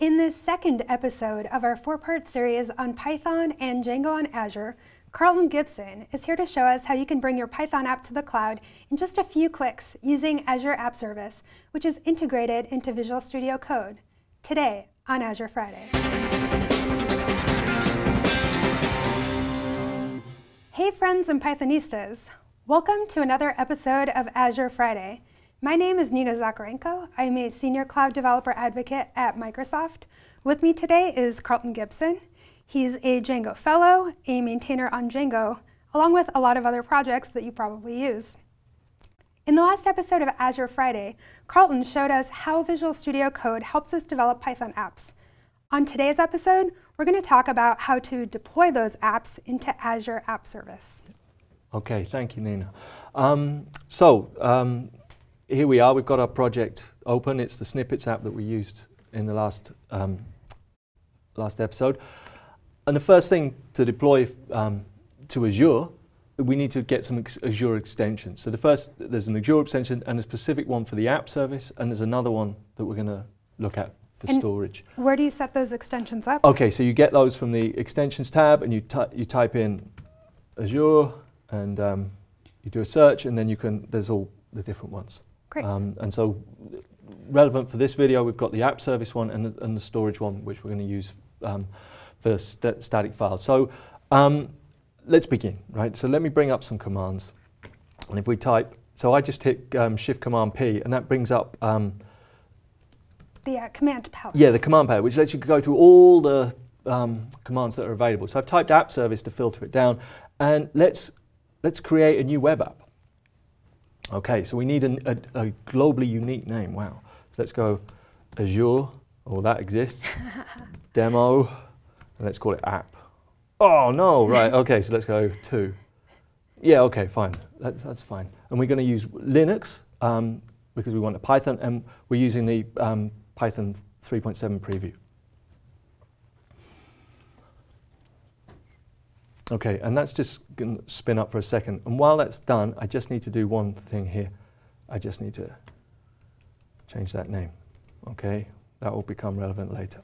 In this second episode of our four-part series on Python and Django on Azure, Carlton Gibson is here to show us how you can bring your Python app to the cloud in just a few clicks using Azure App Service, which is integrated into Visual Studio Code, today on Azure Friday. Hey friends and Pythonistas! Welcome to another episode of Azure Friday. My name is Nina Zakharenko. I'm a Senior Cloud Developer Advocate at Microsoft. With me today is Carlton Gibson. He's a Django Fellow, a maintainer on Django, along with a lot of other projects that you probably use. In the last episode of Azure Friday, Carlton showed us how Visual Studio Code helps us develop Python apps. On today's episode, we're going to talk about how to deploy those apps into Azure App Service. Okay, thank you, Nina. Here we are, we've got our project open. It's the snippets app that we used in the last episode. And the first thing to deploy to Azure, we need to get some Azure extensions. So there's an Azure extension and a specific one for the app service, and there's another one that we're going to look at for storage. Where do you set those extensions up? Okay, so you get those from the extensions tab, and you type in Azure, and you do a search, and then there's all the different ones. Great. And so relevant for this video, we've got the app service one and the storage one, which we're going to use for static files. So let's begin, right? So let me bring up some commands. And if we type, so I just hit Shift Command P, and that brings up the command palette. Yeah, the command palette, which lets you go through all the commands that are available. So I've typed app service to filter it down, and let's create a new web app. Okay, so we need a globally unique name. Wow. So let's go Azure, that exists, demo, and let's call it app. Oh no, right, okay, so let's go to. Yeah, okay, fine, that's fine. And we're going to use Linux because we want a Python, and we're using the Python 3.7 preview. Okay, and that's just going to spin up for a second. And while that's done, I just need to do one thing here. I just need to change that name. Okay, that will become relevant later.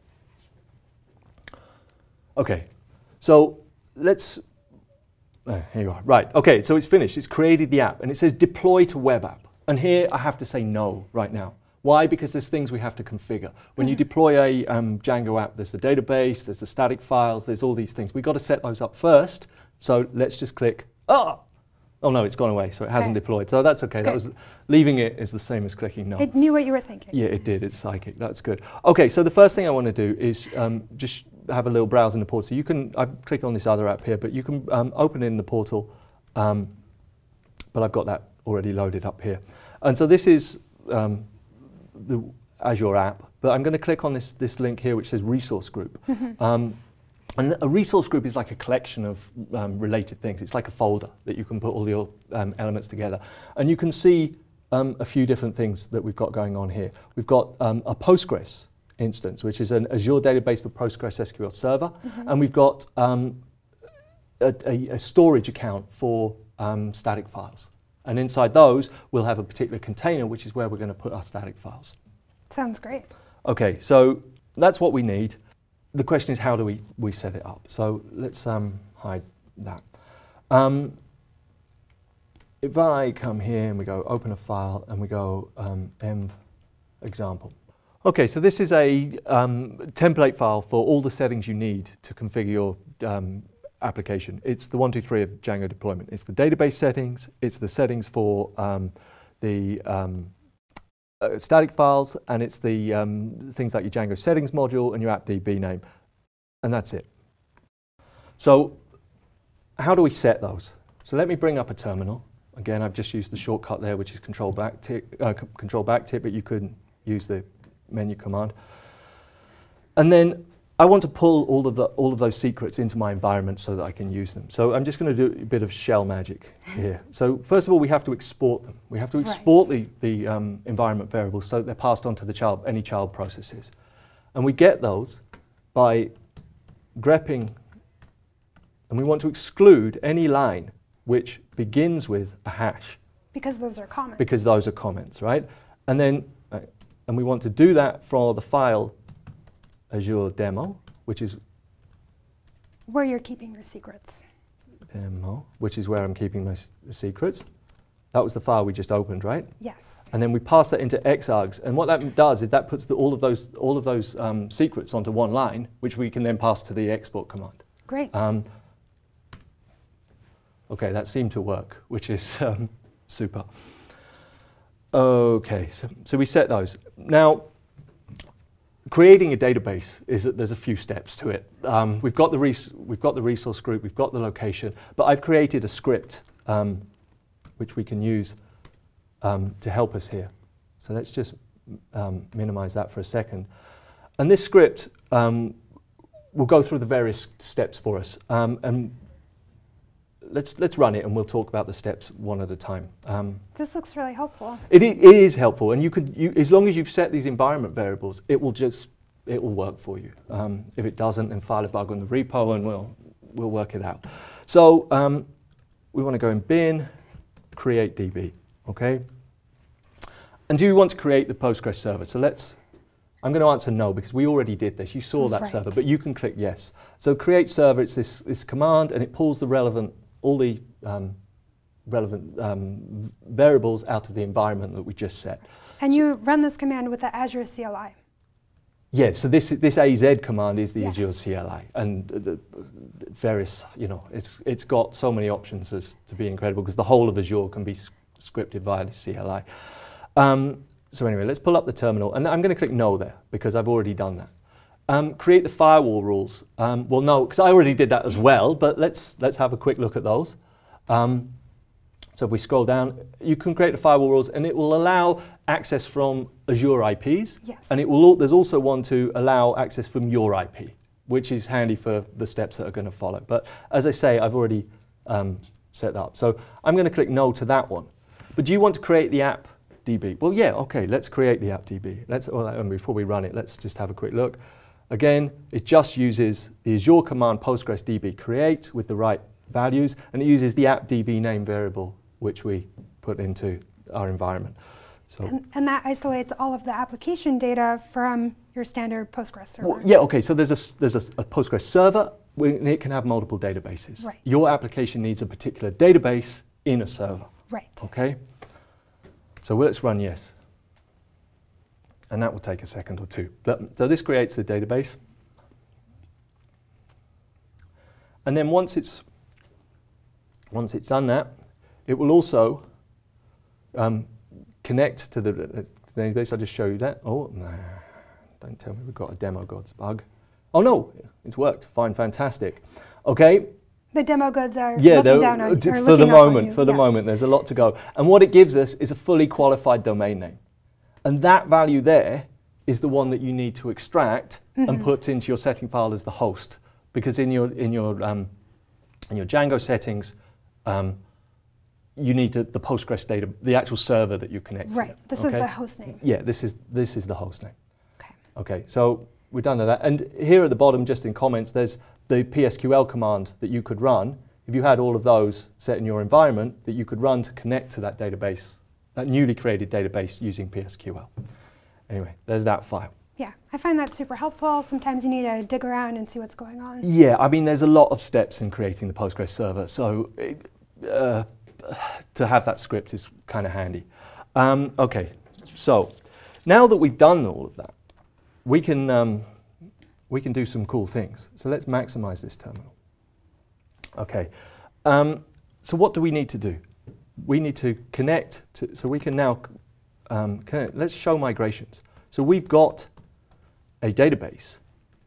Okay, so let's, here you are. Right, okay, so it's finished. It's created the app, and it says deploy to web app. And here I have to say no right now. Why? Because there's things we have to configure. When you deploy a Django app, there's the database, there's the static files, there's all these things. We've got to set those up first. So let's just click, oh no, it's gone away, so it hasn't deployed. So that's okay. That was, leaving it is the same as clicking no. It knew what you were thinking. Yeah, it did. It's psychic. That's good. Okay, so the first thing I want to do is just have a little browse in the portal. So you can, I've clicked on this other app here, but you can open it in the portal. But I've got that already loaded up here. And so this is the Azure app, but I'm going to click on this link here which says resource group. And a resource group is like a collection of related things. It's like a folder that you can put all your elements together. And you can see a few different things that we've got going on here. We've got a Postgres instance, which is an Azure database for Postgres SQL Server. And we've got a storage account for static files. And inside those, we'll have a particular container, which is where we're going to put our static files. Sounds great. Okay, so that's what we need. The question is, how do we set it up? So let's hide that. If I come here and we go open a file and we go env example. Okay, so this is a template file for all the settings you need to configure your application. It's the 1, 2, 3 of Django deployment. It's the database settings, it's the settings for the static files, and it's the things like your Django settings module and your appdb name, and that's it. So how do we set those? So let me bring up a terminal. Again, I've just used the shortcut there, which is control back tick, but you could use the menu command. And then I want to pull all of those secrets into my environment so that I can use them. So I'm just going to do a bit of shell magic here. So first of all, we have to export them. We have to export the environment variables so that they're passed on to any child processes. And we get those by grepping, and we want to exclude any line which begins with a hash. Because those are comments. Because those are comments, right? And then, and we want to do that for the file Azure demo, which is where you're keeping your secrets. Demo, which is where I'm keeping my secrets. That was the file we just opened, right? Yes. And then we pass that into xargs, and what that does is that puts all of those secrets onto one line, which we can then pass to the export command. Great. Okay, that seemed to work, which is super. Okay, so we set those. Now, creating a database there's a few steps to it. We've got the resource group, we've got the location, but I've created a script which we can use to help us here. So let's just minimize that for a second. And this script will go through the various steps for us. And let's run it, and we'll talk about the steps one at a time. This looks really helpful. It is helpful, and as long as you've set these environment variables, it will work for you. If it doesn't, then file a bug on the repo, and we'll work it out. So we want to go in bin, create DB, okay? And do you want to create the Postgres server? So I'm going to answer no, because we already did this. You saw that server, but you can click yes. So create server, it's this command, and it pulls all the relevant variables out of the environment that we just set. And you run this command with the Azure CLI. Yeah, so this AZ command is the Azure CLI, and the various, it's got so many options as to be incredible, because the whole of Azure can be scripted via the CLI. So anyway, let's pull up the terminal, and I'm going to click no there, because I've already done that. Create the firewall rules. Well, no, because I already did that as well, but let's have a quick look at those. So if we scroll down, you can create the firewall rules, and it will allow access from Azure IPs, and there's also one to allow access from your IP, which is handy for the steps that are going to follow. But as I say, I've already set that up. So I'm going to click no to that one. But do you want to create the app DB? Well, yeah, okay, let's create the app DB. Before we run it, let's just have a quick look. Again, it just uses the Azure command Postgres DB create with the right values, and it uses the app DB name variable, which we put into our environment. So and that isolates all of the application data from your standard Postgres server. Well, yeah, okay, so there's a Postgres server, and it can have multiple databases. Right. Your application needs a particular database in a server. Right. Okay? So let's run yes. And that will take a second or two. So this creates the database. And then once it's done that, it will also connect to the database. I'll just show you that. Oh, nah, don't tell me we've got a demo gods bug. Oh no, it's worked. Fine, fantastic. Okay. The demo gods are looking down on you. For the moment, there's a lot to go. And what it gives us is a fully qualified domain name. And that value there is the one that you need to extract and put into your setting file as the host. Because in your Django settings, you need the Postgres data, the actual server that you connect to. Right, this is the host name. Yeah, this is the host name. Okay. Okay, so we're done with that. And here at the bottom, just in comments, there's the PSQL command that you could run if you had all of those set in your environment that you could run to connect to that database, that newly created database using PSQL. Anyway, there's that file. Yeah, I find that super helpful. Sometimes you need to dig around and see what's going on. Yeah, I mean, there's a lot of steps in creating the Postgres server, so to have that script is kind of handy. Okay, so now that we've done all of that, we can do some cool things. So let's maximize this terminal. Okay, so what do we need to do? We need to connect to, so we can now connect. Let's show migrations. So we've got a database,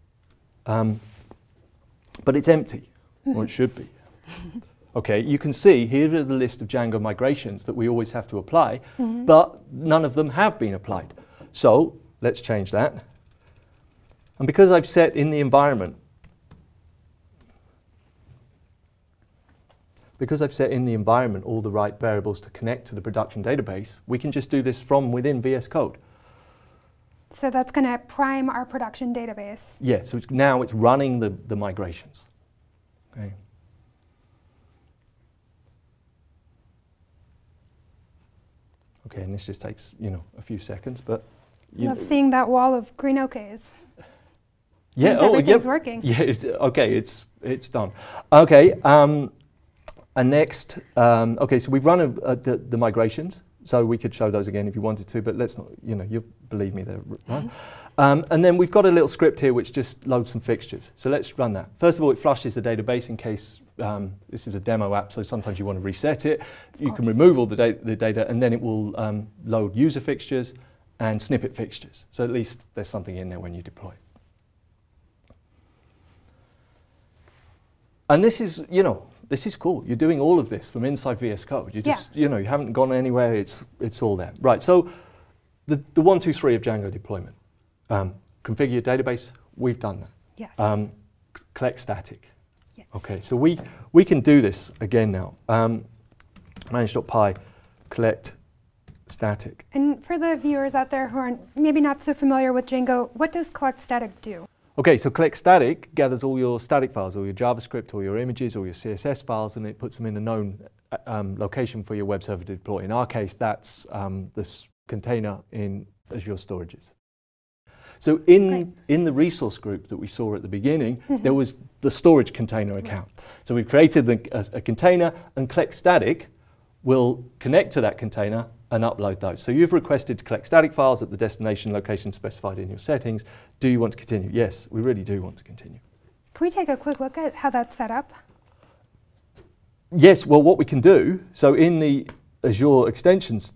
but it's empty, or it should be. Okay, you can see here are the list of Django migrations that we always have to apply, but none of them have been applied. So let's change that. And because I've set in the environment, all the right variables to connect to the production database, we can just do this from within VS Code. So that's going to prime our production database. Yeah, so now it's running the migrations. Okay. Okay, and this just takes, a few seconds, but... I love seeing that wall of green OKs. Yeah, means everything's working. Yeah, okay, it's done. Okay, and next, okay, so we've run the migrations, so we could show those again if you wanted to, but let's not, you believe me, they're run. And then we've got a little script here which just loads some fixtures. So let's run that. First of all, it flushes the database in case this is a demo app, so sometimes you want to reset it. You can remove all the data, and then it will load user fixtures and snippet fixtures. So at least there's something in there when you deploy. And this is, this is cool. You're doing all of this from inside VS Code. You just, you haven't gone anywhere. It's all there. Right, so the 1, 2, 3 of Django deployment. Configure your database, we've done that. Yes. Collect static. Yes. Okay, so we can do this again now. Manage.py, collect static. And for the viewers out there who are maybe not so familiar with Django, what does collect static do? Okay, so collect static gathers all your static files, all your JavaScript, all your images, all your CSS files, and it puts them in a known location for your web server to deploy. In our case, that's this container in Azure Storages. So in the resource group that we saw at the beginning, there was the storage container account. So we've created a container, and collect static will connect to that container and upload those. So you've requested to collect static files at the destination location specified in your settings. Do you want to continue? Yes, we really do want to continue. Can we take a quick look at how that's set up? Yes, well, what we can do, so in the Azure extensions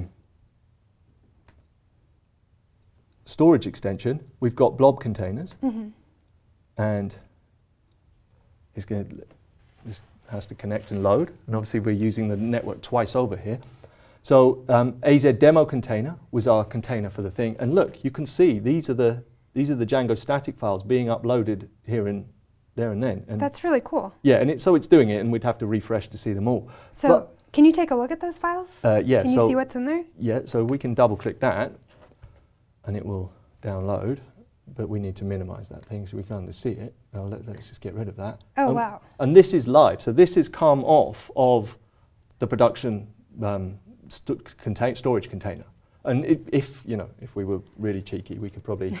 storage extension, we've got blob containers, and it's going to just has to connect and load, and obviously we're using the network twice over here. So AZ demo container was our container for the thing, and look, you can see these are the Django static files being uploaded here and there and then. And that's really cool. Yeah, and so it's doing it, and we'd have to refresh to see them all. So can you take a look at those files? Yeah. Can you see what's in there? Yeah, so we can double click that, and it will download, but we need to minimize that thing so we can't see it. Well, let's just get rid of that. Oh, wow. And this is live, so this has come off of the production storage container. And if we were really cheeky, we could probably,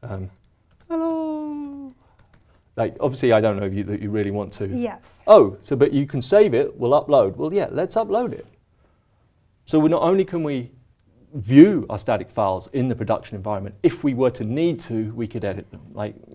hello. Like, obviously, I don't know if that you really want to. Yes. Oh, but you can save it, we'll upload. Well, yeah, let's upload it. So not only can we view our static files in the production environment, if we were to need to, we could edit them,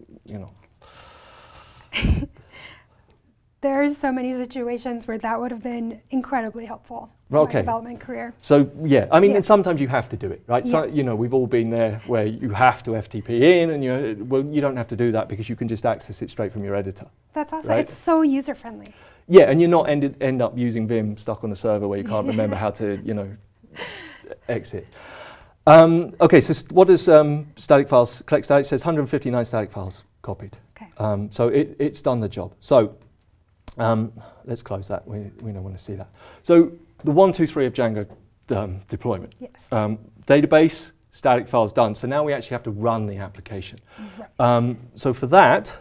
There's so many situations where that would have been incredibly helpful in my development career. So yeah, I mean, and sometimes you have to do it, right? Yes. So we've all been there where you have to FTP in, and well, you don't have to do that because you can just access it straight from your editor. That's awesome. Right? It's so user friendly. Yeah, and you're not end up using Vim stuck on a server where you can't remember how to exit. Okay, so what does static files collect static? It says 159 static files copied. Okay. So it's done the job. So let's close that. We don't want to see that. So the 1, 2, 3 of Django deployment. Yes. Database, static files done. So now we actually have to run the application. Right. So for that,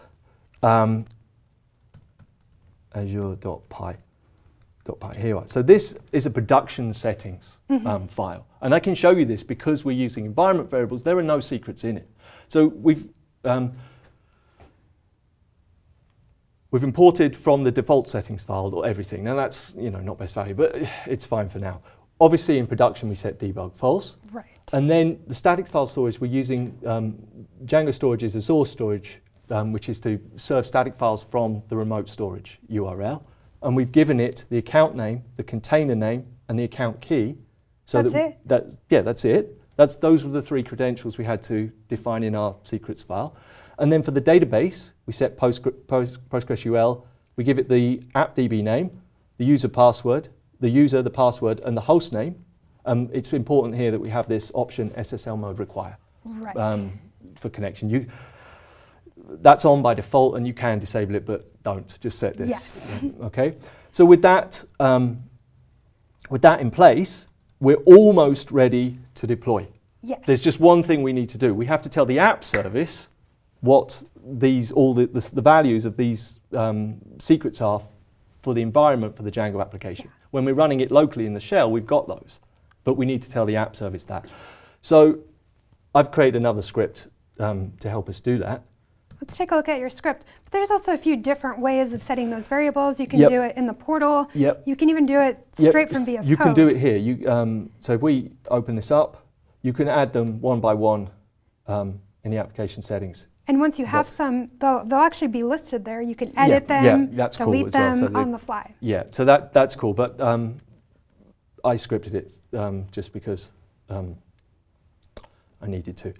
Azure.py. Here you are. So this is a production settings file. And I can show you this because we're using environment variables. There are no secrets in it. So we've imported from the default settings file or everything. Now that's not best value, but it's fine for now. Obviously in production we set debug false. Right. And then the static file storage, we're using Django Storage's Azure storage, which is to serve static files from the remote storage URL. And we've given it the account name, the container name, and the account key. So that's it. Those were the 3 credentials we had to define in our secrets file. And then for the database, we set PostgreSQL. We give it the appdb name, the user password, the user, the password, and the host name. It's important here that we have this option SSL mode require for connection. That's on by default, and you can disable it, but don't. Just set this. Yes. Okay. So with that in place, we're almost ready to deploy. Yes. There's just one thing we need to do. We have to tell the app service what the values of these secrets are for the environment for the Django application. Yeah. When we're running it locally in the shell, we've got those, but we need to tell the app service that. So I've created another script to help us do that. Let's take a look at your script. But there's also a few different ways of setting those variables. You can Yep. do it in the portal. Yep. You can even do it straight from VS Code. You can do it here. So if we open this up, you can add them one by one in the application settings. And once you have some, they'll actually be listed there. You can edit them, that's delete cool as well. them So on the fly. Yeah, so that's cool. But I scripted it just because I needed to.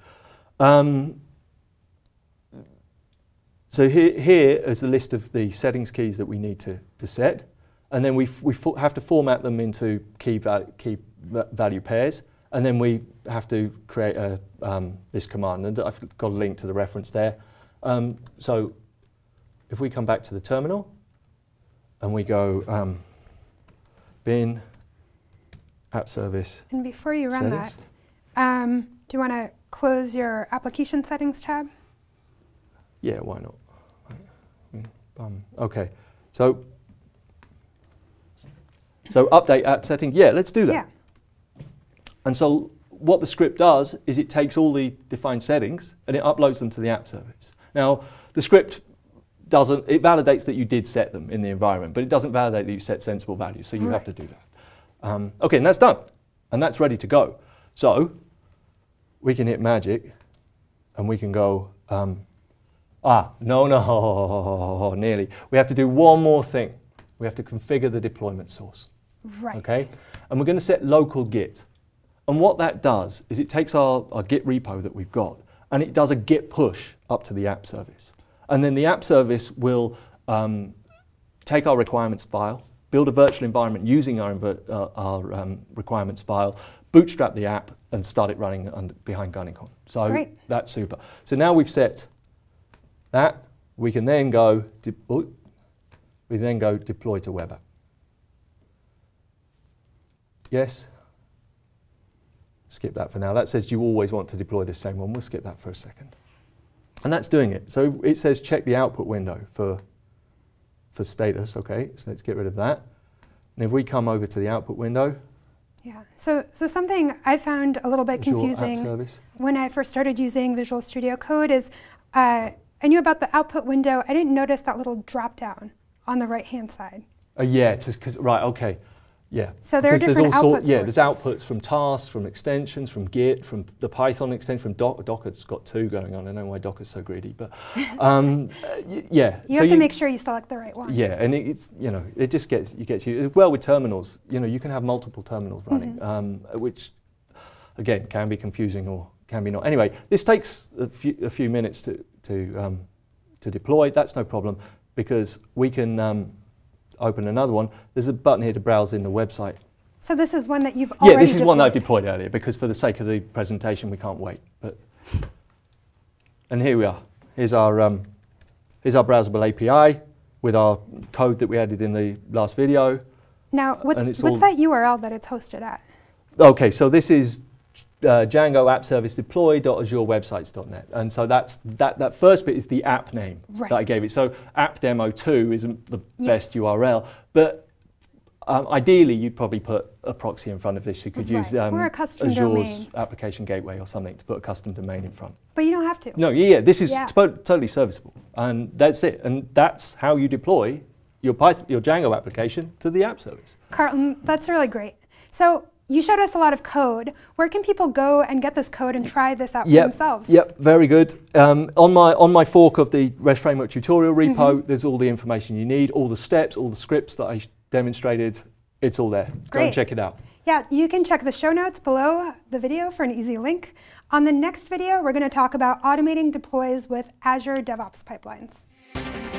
So here is a list of the settings keys that we need to set. And then we have to format them into key value pairs. And then we have to create this command. And I've got a link to the reference there. So if we come back to the terminal and we go bin app service. And before you run settings. that, do you want to close your application settings tab? Yeah, why not? Okay, so update app setting. Yeah, let's do that. Yeah. And so what the script does is it takes all the defined settings and it uploads them to the app service. Now, the script it validates that you did set them in the environment, but it doesn't validate that you set sensible values, so you have to do that. Okay, and that's done. And that's ready to go. So we can hit magic and we can go, nearly. We have to do one more thing. We have to configure the deployment source. Right. Okay, and we're going to set local Git. And what that does is it takes our Git repo that we've got and it does a Git push up to the app service. And then the app service will take our requirements file, build a virtual environment using our requirements file, bootstrap the app and start it running behind Gunnicon. So Great. That's super. So now we've set that, we can then go deploy to web app. Yes? Skip that for now. That says you always want to deploy the same one. We'll skip that for a second. And that's doing it. So it says check the output window for status. Okay, so let's get rid of that. And if we come over to the output window. Yeah, so something I found a little bit confusing when I first started using Visual Studio Code is I knew about the output window. I didn't notice that little drop down on the right-hand side. Yeah, right, okay. Yeah. So there are different output sources. Yeah, there's outputs from tasks, from extensions, from Git, from the Python extension, from Docker's got two going on. I don't know why Docker's so greedy, but yeah. You have to make sure you select the right one. Yeah, and it just gets you. Well, with terminals, you can have multiple terminals running, which again can be confusing or can be not. Anyway, this takes a few minutes to deploy. That's no problem because we can. Open another one. There's a button here to browse in the website. So this is one that you've already this is deployed. one that I've deployed earlier because for the sake of the presentation we can't wait. And here we are. Here's our browsable API with our code that we added in the last video. Now, what's that URL that it's hosted at? Okay, so this is Django app service deploy.azurewebsites.net, and so that first bit is the app name that I gave it. So app demo 2 isn't the best URL, but ideally you'd probably put a proxy in front of this. You could use or a custom Azure's domain. application gateway or something to put a custom domain in front. But you don't have to. No, this is totally serviceable, and that's it. And that's how you deploy your Django application to the app service. Carlton, that's really great. So you showed us a lot of code. Where can people go and get this code and try this out for themselves? Yep, very good. On my fork of the REST Framework tutorial repo, there's all the information you need, all the steps, all the scripts that I demonstrated. It's all there. Go and check it out. Yeah, you can check the show notes below the video for an easy link. On the next video, we're going to talk about automating deploys with Azure DevOps pipelines.